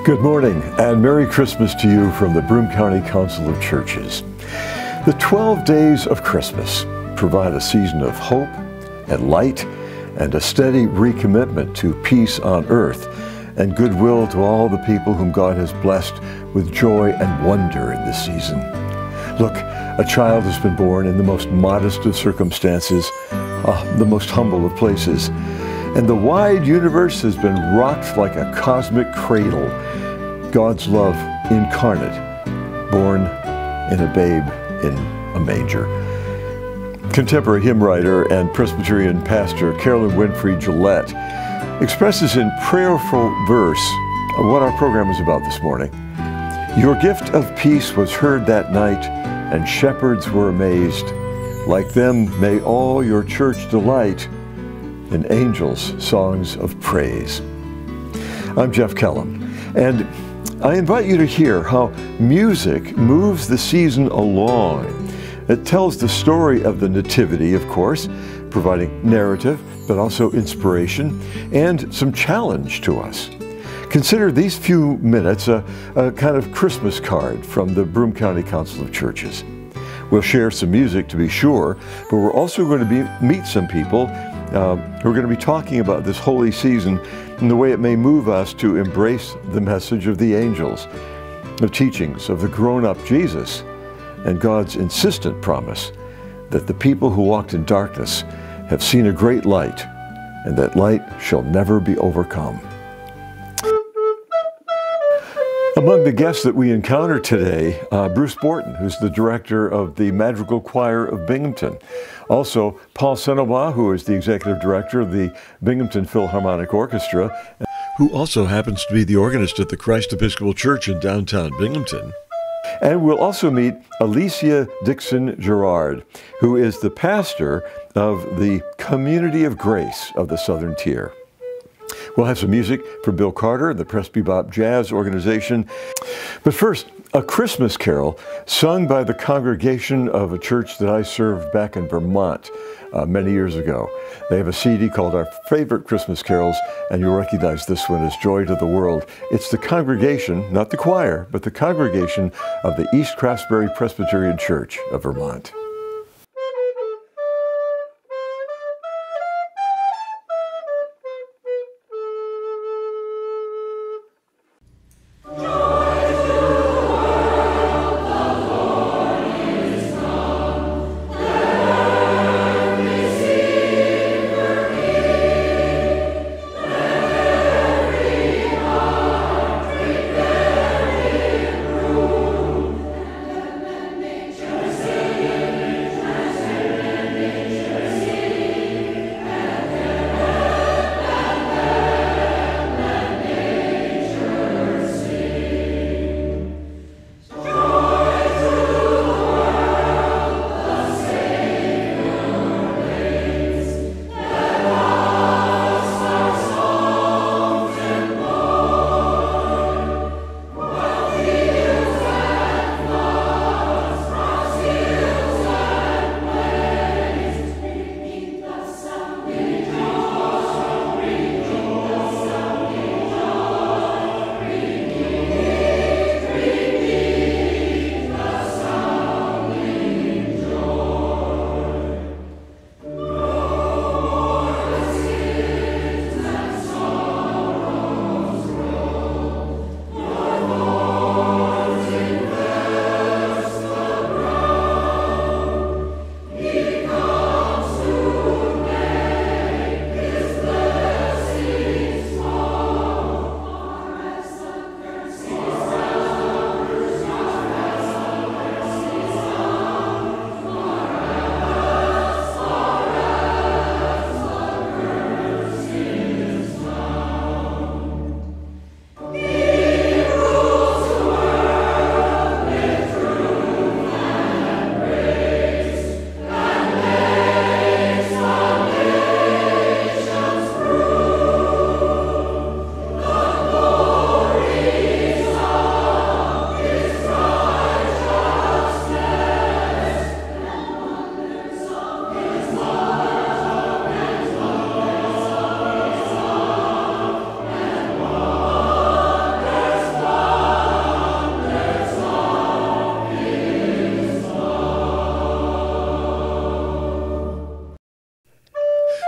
Good morning and Merry Christmas to you from the Broome County Council of Churches. The 12 days of Christmas provide a season of hope and light and a steady recommitment to peace on earth and goodwill to all the people whom God has blessed with joy and wonder in this season. Look, a child has been born in the most modest of circumstances, the most humble of places, and the wide universe has been rocked like a cosmic cradle. God's love incarnate, born in a babe in a manger. Contemporary hymn writer and Presbyterian pastor Carolyn Winfrey Gillette expresses in prayerful verse what our program is about this morning. Your gift of peace was heard that night, and shepherds were amazed. Like them may all your church delight in angels' songs of praise. I'm Jeff Kellum, and I invite you to hear how music moves the season along. It tells the story of the Nativity, of course, providing narrative, but also inspiration and some challenge to us. Consider these few minutes a kind of Christmas card from the Broome County Council of Churches. We'll share some music, to be sure, but we're also going to meet some people who are going to be talking about this holy season and the way it may move us to embrace the message of the angels, the teachings of the grown-up Jesus, and God's insistent promise that the people who walked in darkness have seen a great light, and that light shall never be overcome. Among the guests that we encounter today, Bruce Borton, who's the director of the Madrigal Choir of Binghamton. Also, Paul Senelba, who is the executive director of the Binghamton Philharmonic Orchestra, who also happens to be the organist at the Christ Episcopal Church in downtown Binghamton. And we'll also meet Alicia Dixon Gerard, who is the pastor of the Community of Grace of the Southern Tier. We'll have some music from Bill Carter, the Presbybop Jazz Organization. But first, a Christmas carol sung by the congregation of a church that I served back in Vermont many years ago. They have a CD called Our Favorite Christmas Carols, and you'll recognize this one as Joy to the World. It's the congregation, not the choir, but the congregation of the East Craftsbury Presbyterian Church of Vermont.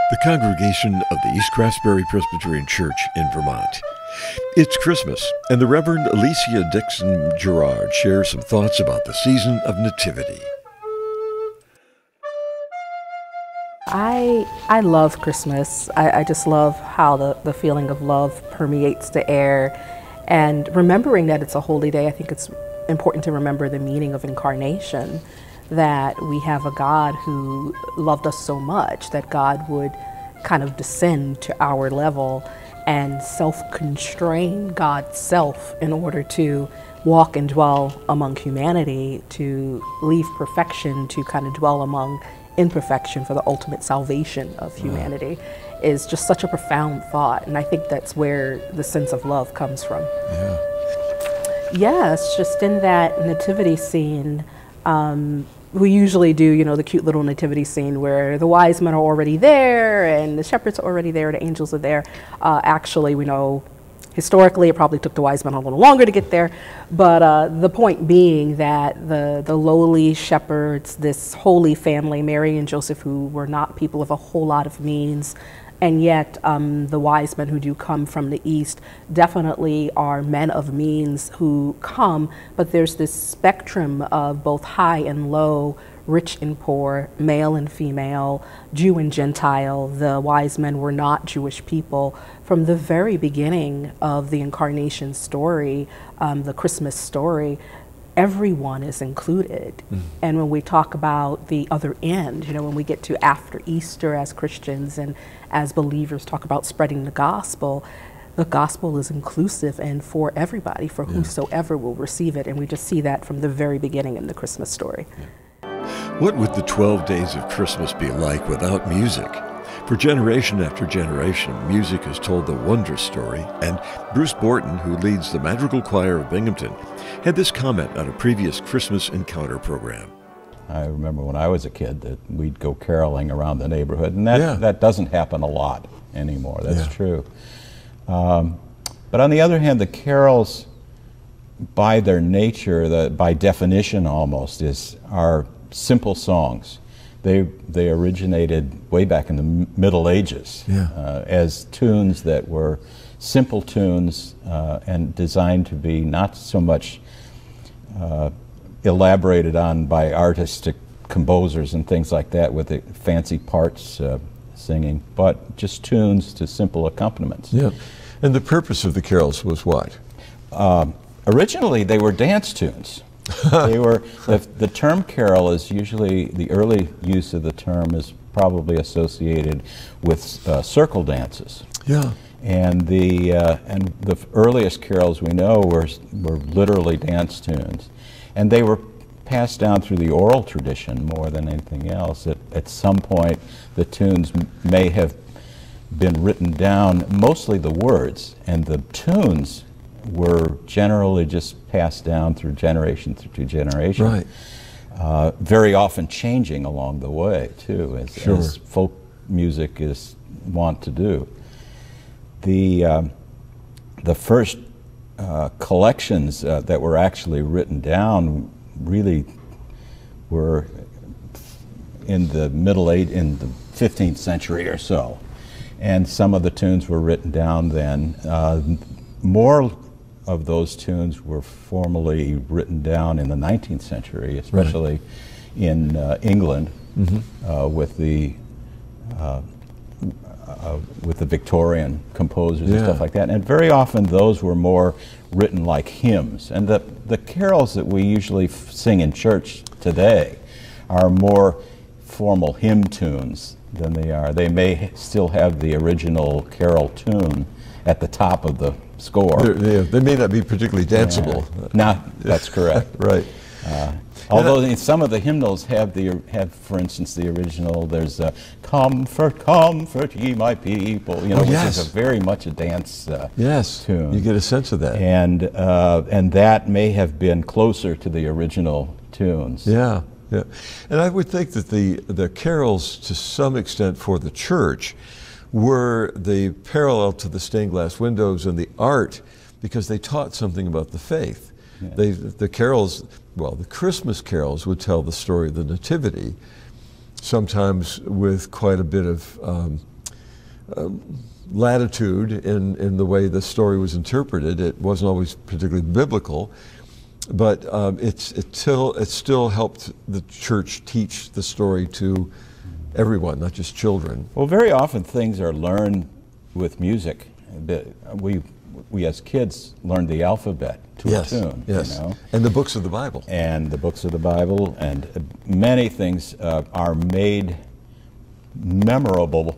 the congregation of the East Craftsbury Presbyterian Church in Vermont. It's Christmas, and the Reverend Alicia Dixon Gerard shares some thoughts about the season of Nativity. I love Christmas. I just love how the feeling of love permeates the air. And remembering that it's a holy day, I think it's important to remember the meaning of incarnation, that we have a God who loved us so much that God would kind of descend to our level and self-constrain God's self in order to walk and dwell among humanity, to leave perfection to kind of dwell among imperfection for the ultimate salvation of humanity, is just such a profound thought. And I think that's where the sense of love comes from. Yeah. Yes, just in that nativity scene, we usually do, you know, the cute little nativity scene where the wise men are already there and the shepherds are already there, the angels are there. Actually, we know historically it probably took the wise men a little longer to get there, but the point being that the lowly shepherds, this holy family, Mary and Joseph, who were not people of a whole lot of means, and yet the wise men who do come from the east definitely are men of means who come, but there's this spectrum of both high and low, rich and poor, male and female, Jew and Gentile. The wise men were not Jewish people. From the very beginning of the incarnation story, the Christmas story, everyone is included. And when we talk about the other end, you know, when we get to after Easter as Christians and as believers talk about spreading the gospel is inclusive and for everybody, for whosoever will receive it. And we just see that from the very beginning in the Christmas story. What would the 12 days of Christmas be like without music? For generation after generation, music has told the wondrous story, and Bruce Borton, who leads the Madrigal Choir of Binghamton, had this comment on a previous Christmas Encounter program. I remember when I was a kid that we'd go caroling around the neighborhood, and that doesn't happen a lot anymore. That's true. But on the other hand, the carols, by their nature, by definition almost, are simple songs. They originated way back in the Middle Ages as tunes that were simple tunes and designed to be not so much elaborated on by artistic composers and things like that with the fancy parts singing, but just tunes to simple accompaniments. Yeah. And the purpose of the carols was what? Originally, they were dance tunes. They were the term carol is usually, the early use of the term is probably associated with circle dances. Yeah. And the earliest carols we know were literally dance tunes, and they were passed down through the oral tradition more than anything else. At some point, the tunes may have been written down, mostly the words, and the tunes were generally just passed down through generation to generation. Right. Very often changing along the way, too, as folk music is wont to do. The first collections that were actually written down really were in the Middle Age, in the 15th century or so. And some of the tunes were written down then. More of those tunes were formally written down in the 19th century, especially in England, with the Victorian composers and stuff like that. And very often those were more written like hymns. And the carols that we usually sing in church today are more formal hymn tunes than they are. They may still have the original carol tune at the top of the score. They may not be particularly danceable. No, that's correct. Right. Although some of the hymnals have, for instance, the original. There's "Comfort, comfort ye my people," you know, which is very much a dance tune. You get a sense of that. And that may have been closer to the original tunes. Yeah. Yeah. And I would think that the carols, to some extent, for the church, were the parallel to the stained glass windows and the art, because they taught something about the faith. The carols, well, the Christmas carols would tell the story of the Nativity, sometimes with quite a bit of latitude in the way the story was interpreted. It wasn't always particularly biblical, but it still helped the church teach the story to everyone, not just children. Well, very often things are learned with music. We as kids learned the alphabet to a tune. Yes, you know? And the books of the Bible. And the books of the Bible, and many things are made memorable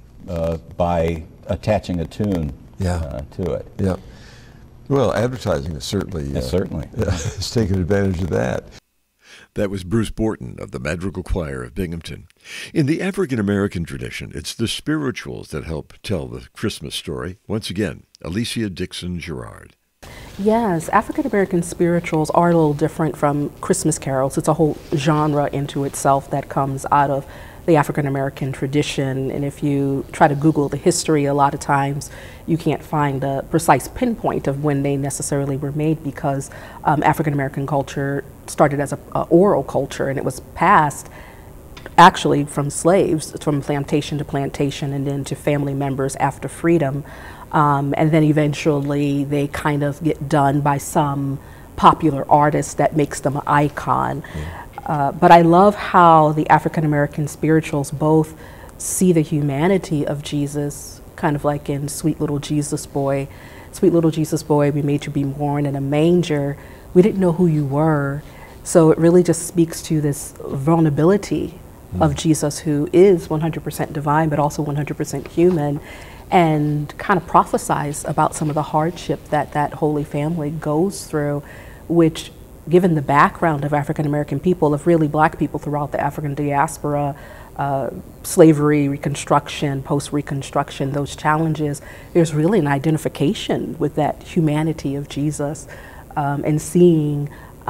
by attaching a tune to it. Yeah. Well, advertising is certainly has taken advantage of that. That was Bruce Borton of the Madrigal Choir of Binghamton. In the African American tradition, it's the spirituals that help tell the Christmas story. Once again, Alicia Dixon Gerard. Yes, African American spirituals are a little different from Christmas carols. It's a whole genre into itself that comes out of the African American tradition, and if you try to Google the history, a lot of times you can't find a precise pinpoint of when they necessarily were made, because African American culture started as a oral culture, and it was passed actually from slaves, from plantation to plantation, and then to family members after freedom, and then eventually they kind of get done by some popular artist that makes them an icon. But I love how the African American spirituals both see the humanity of Jesus, kind of like in Sweet Little Jesus Boy. Sweet little Jesus boy, we made you be born in a manger. We didn't know who you were. So it really just speaks to this vulnerability of Jesus, who is 100% divine, but also 100% human, and kind of prophesies about some of the hardship that that Holy Family goes through, which, given the background of African American people, of really black people throughout the African diaspora, slavery, Reconstruction, post-Reconstruction, those challenges, there's really an identification with that humanity of Jesus, and seeing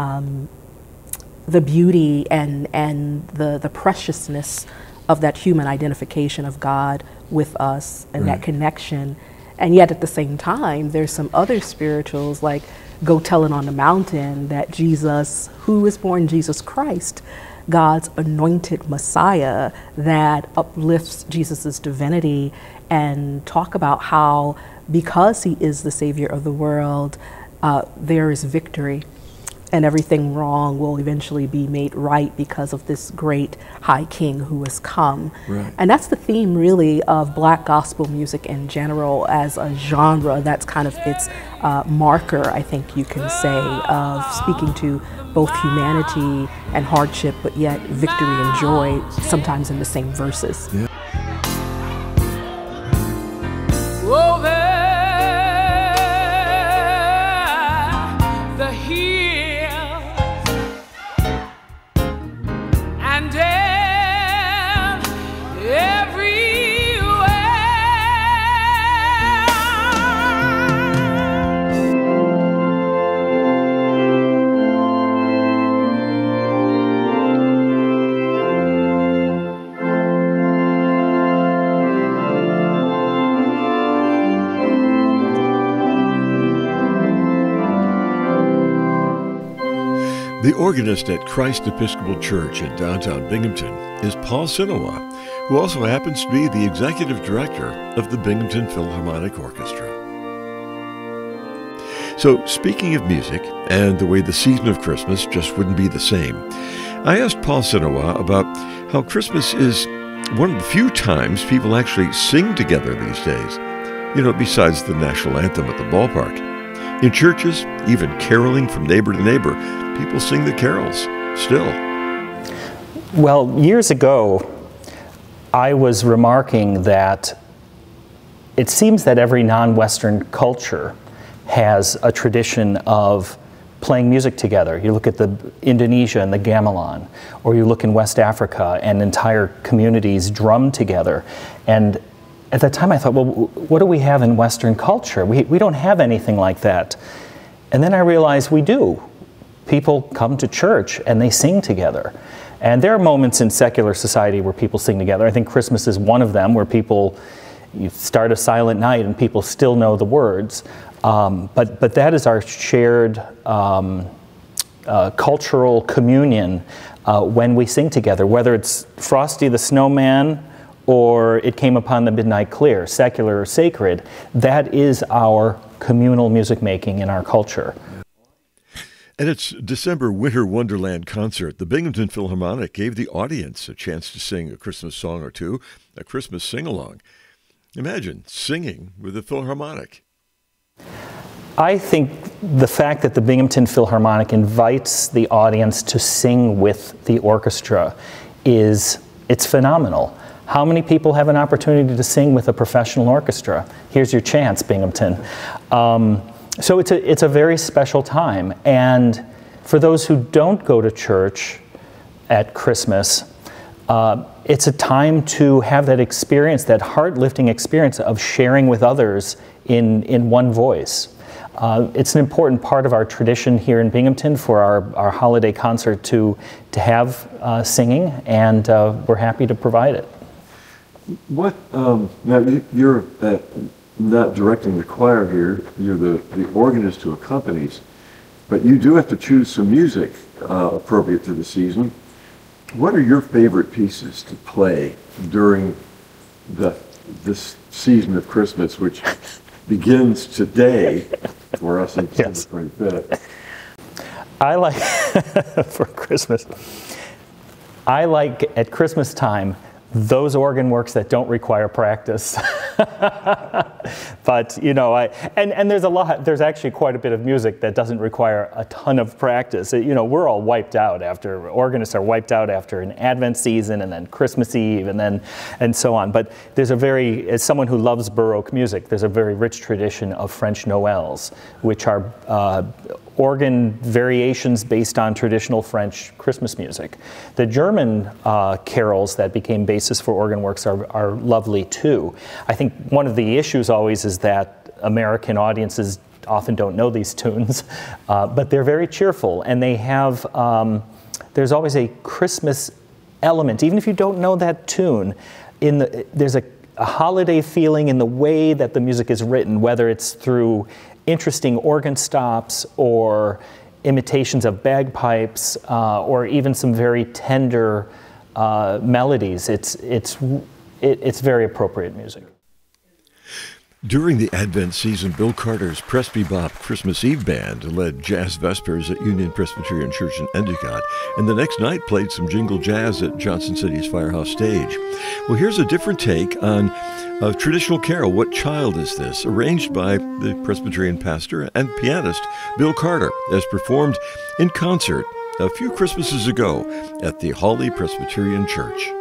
the beauty and the preciousness of that human identification of God with us, and that connection. And yet at the same time, there's some other spirituals, like Go Tell It on the Mountain, that Jesus, who was born, Jesus Christ, God's anointed Messiah, that uplifts Jesus's divinity, and talk about how, because he is the Savior of the world, there is victory, and everything wrong will eventually be made right because of this great high king who has come. And that's the theme really of black gospel music in general as a genre. That's kind of its marker, I think you can say, of speaking to both humanity and hardship, but yet victory and joy, sometimes in the same verses. Oh, there, the hills and The organist at Christ Episcopal Church in downtown Binghamton is Paul Sinowa, who also happens to be the executive director of the Binghamton Philharmonic Orchestra. So, speaking of music and the way the season of Christmas just wouldn't be the same, I asked Paul Sinowa about how Christmas is one of the few times people actually sing together these days, you know, besides the national anthem at the ballpark. In churches, even caroling from neighbor to neighbor, people sing the carols still. Well, years ago, I was remarking that it seems that every non-Western culture has a tradition of playing music together. You look at Indonesia and the gamelan, or you look in West Africa and entire communities drum together. And at that time I thought, well, what do we have in Western culture? We don't have anything like that. And then I realized we do. People come to church and they sing together. And there are moments in secular society where people sing together. I think Christmas is one of them, where you start a silent night and people still know the words. But that is our shared cultural communion when we sing together, whether it's Frosty the Snowman or It Came Upon the Midnight Clear, secular or sacred. That is our communal music making in our culture. At its December Winter Wonderland concert, the Binghamton Philharmonic gave the audience a chance to sing a Christmas song or two, a Christmas sing-along. Imagine singing with the Philharmonic. I think the fact that the Binghamton Philharmonic invites the audience to sing with the orchestra it's phenomenal. How many people have an opportunity to sing with a professional orchestra? Here's your chance, Binghamton. So it's a very special time. And for those who don't go to church at Christmas, it's a time to have that experience, that heart-lifting experience of sharing with others in one voice. It's an important part of our tradition here in Binghamton for our holiday concert to have singing, and we're happy to provide it. What, now you're not directing the choir here, you're the organist who accompanies, but you do have to choose some music appropriate to the season. What are your favorite pieces to play during this season of Christmas, which begins today for us on December 25th? I like, for Christmas, I like at Christmas time those organ works that don't require practice. But you know, and there's actually quite a bit of music that doesn't require a ton of practice. You know, we're all wiped out organists are wiped out after an Advent season and then Christmas Eve and so on. But there's as someone who loves Baroque music, there's a very rich tradition of French Noëls, which are organ variations based on traditional French Christmas music. The German carols that became basis for organ works are lovely too. I think one of the issues always is that American audiences often don't know these tunes, but they're very cheerful, and they have, there's always a Christmas element, even if you don't know that tune. There's a holiday feeling in the way that the music is written, whether it's through interesting organ stops or imitations of bagpipes or even some very tender melodies. It's very appropriate music. During the Advent season, Bill Carter's Press Bebop Christmas Eve Band led Jazz Vespers at Union Presbyterian Church in Endicott, and the next night played some jingle jazz at Johnson City's Firehouse Stage. Well, here's a different take on a traditional carol, What Child Is This?, arranged by the Presbyterian pastor and pianist Bill Carter, as performed in concert a few Christmases ago at the Hawley Presbyterian Church.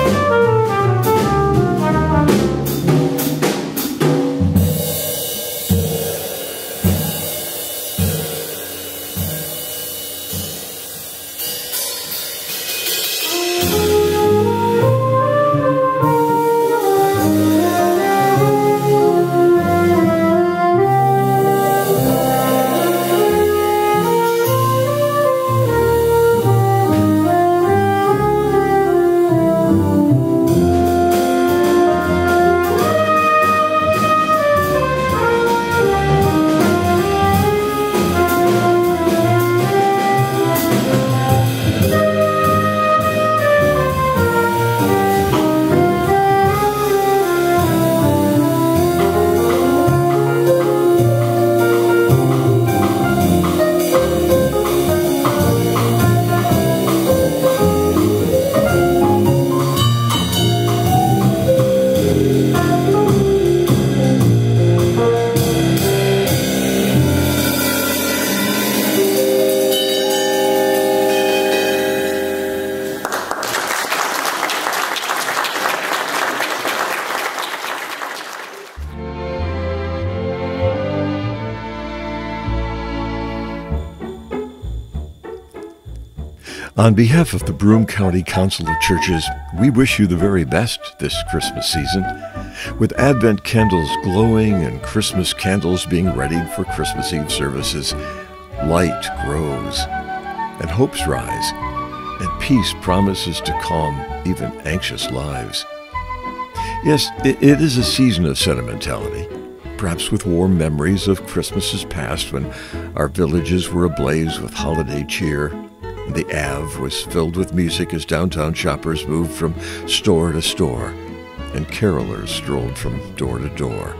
On behalf of the Broome County Council of Churches, we wish you the very best this Christmas season. With Advent candles glowing and Christmas candles being readied for Christmas Eve services, light grows and hopes rise, and peace promises to calm even anxious lives. Yes, it is a season of sentimentality, perhaps with warm memories of Christmases past when our villages were ablaze with holiday cheer. The Ave was filled with music as downtown shoppers moved from store to store, and carolers strolled from door to door.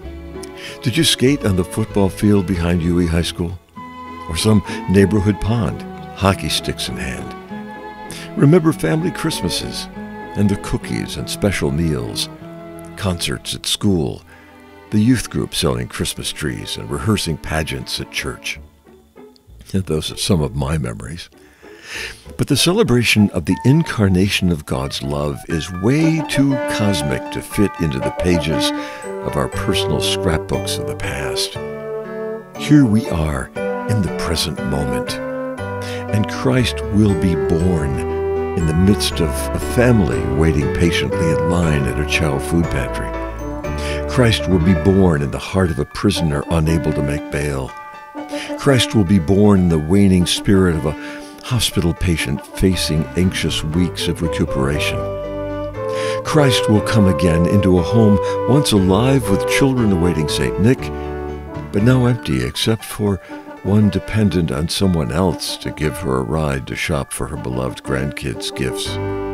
Did you skate on the football field behind UE High School? Or some neighborhood pond, hockey sticks in hand? Remember family Christmases and the cookies and special meals, concerts at school, the youth group selling Christmas trees and rehearsing pageants at church. And those are some of my memories. But the celebration of the incarnation of God's love is way too cosmic to fit into the pages of our personal scrapbooks of the past. Here we are in the present moment, and Christ will be born in the midst of a family waiting patiently in line at a Chow food pantry. Christ will be born in the heart of a prisoner unable to make bail. Christ will be born in the waning spirit of a hospital patient facing anxious weeks of recuperation. Christ will come again into a home once alive with children awaiting St. Nick, but now empty except for one dependent on someone else to give her a ride to shop for her beloved grandkids' gifts.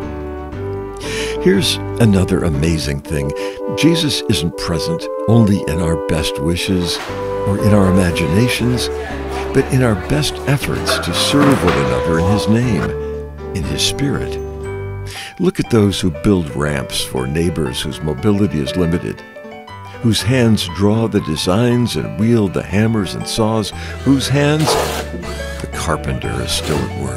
Here's another amazing thing. Jesus isn't present only in our best wishes or in our imaginations, but in our best efforts to serve one another in His name, in His Spirit. Look at those who build ramps for neighbors whose mobility is limited, whose hands draw the designs and wield the hammers and saws, whose hands the carpenter is still at work.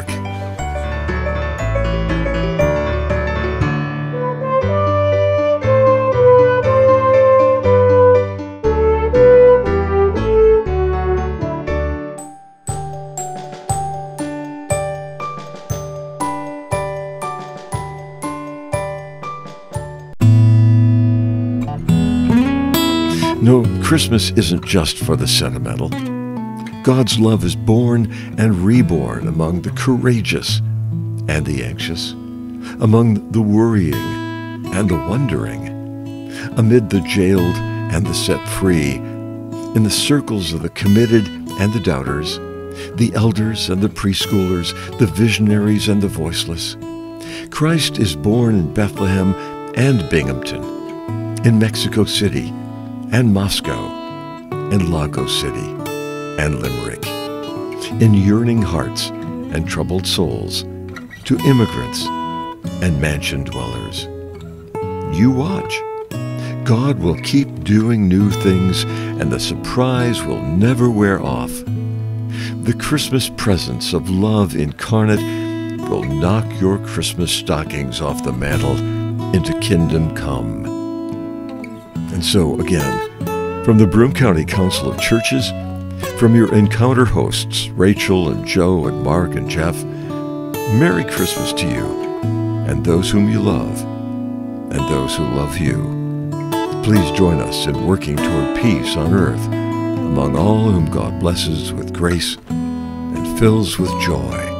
No, Christmas isn't just for the sentimental. God's love is born and reborn among the courageous and the anxious, among the worrying and the wondering, amid the jailed and the set free, in the circles of the committed and the doubters, the elders and the preschoolers, the visionaries and the voiceless. Christ is born in Bethlehem and Binghamton, in Mexico City, and Moscow, and Lagos City, and Limerick, in yearning hearts and troubled souls, to immigrants and mansion dwellers. You watch. God will keep doing new things, and the surprise will never wear off. The Christmas presence of love incarnate will knock your Christmas stockings off the mantle into kingdom come. And so, again, from the Broome County Council of Churches, from your Encounter hosts, Rachel and Joe and Mark and Jeff, Merry Christmas to you and those whom you love and those who love you. Please join us in working toward peace on earth among all whom God blesses with grace and fills with joy.